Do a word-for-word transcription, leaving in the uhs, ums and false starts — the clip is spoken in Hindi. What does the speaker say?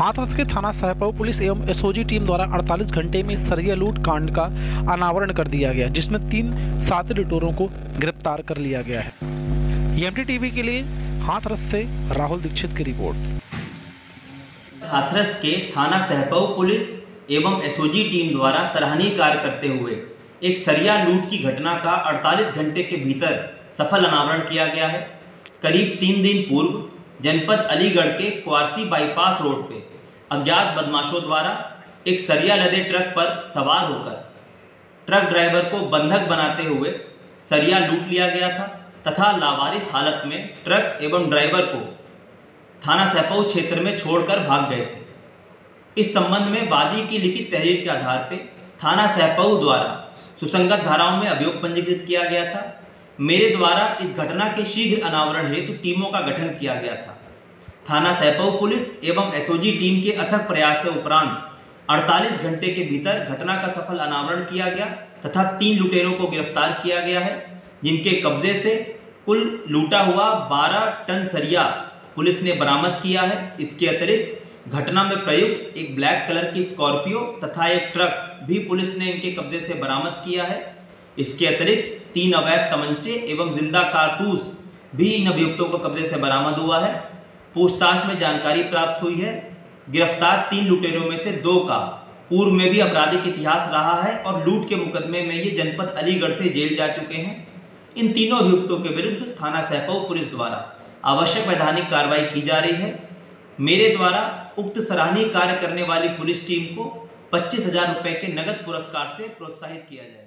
हाथरस के थाना सहपऊ पुलिस एवं एसओजी टीम द्वारा अड़तालीस घंटे में सरिया लूट कांड का अनावरण कर दिया गया, जिसमें तीन साथी लुटेरों को गिरफ्तार कर लिया गया है। एमटी टीवी के लिए हाथरस से राहुल दीक्षित की रिपोर्ट। हाथरस के थाना सहपऊ पुलिस एवं एसओजी टीम द्वारा सराहनीय कार्य करते हुए एक सरिया लूट की घटना का अड़तालीस घंटे के भीतर सफल अनावरण किया गया है। करीब तीन दिन पूर्व जनपद अलीगढ़ के क्वारसी बाईपास रोड पे अज्ञात बदमाशों द्वारा एक सरिया लदे ट्रक पर सवार होकर ट्रक ड्राइवर को बंधक बनाते हुए सरिया लूट लिया गया था तथा लावारिस हालत में ट्रक एवं ड्राइवर को थाना सहपऊ क्षेत्र में छोड़कर भाग गए थे। इस संबंध में वादी की लिखित तहरीर के आधार पर थाना सहपऊ द्वारा सुसंगत धाराओं में अभियोग पंजीकृत किया गया था। मेरे द्वारा इस घटना के शीघ्र अनावरण हेतु टीमों का गठन किया गया था। थाना सहपऊ पुलिस एवं एसओजी टीम के अथक प्रयास से उपरांत अड़तालीस घंटे के भीतर घटना का सफल अनावरण किया गया तथा तीन लुटेरों को गिरफ्तार किया गया है, जिनके कब्जे से कुल लूटा हुआ बारह टन सरिया पुलिस ने बरामद किया है। इसके अतिरिक्त घटना में प्रयुक्त एक ब्लैक कलर की स्कॉर्पियो तथा एक ट्रक भी पुलिस ने इनके कब्जे से बरामद किया है। इसके अतिरिक्त तीन अवैध तमंचे एवं जिंदा कारतूस भी इन अभियुक्तों को कब्जे से बरामद हुआ है। पूछताछ में जानकारी प्राप्त हुई है, गिरफ्तार तीन लुटेरों में से दो का पूर्व में भी आपराधिक इतिहास रहा है और लूट के मुकदमे में ये जनपद अलीगढ़ से जेल जा चुके हैं। इन तीनों अभियुक्तों के विरुद्ध थाना सहपऊ पुलिस द्वारा आवश्यक वैधानिक कार्रवाई की जा रही है। मेरे द्वारा उक्त सराहनीय कार्य करने वाली पुलिस टीम को पच्चीस हजार रुपए के नगद पुरस्कार से प्रोत्साहित किया जाए।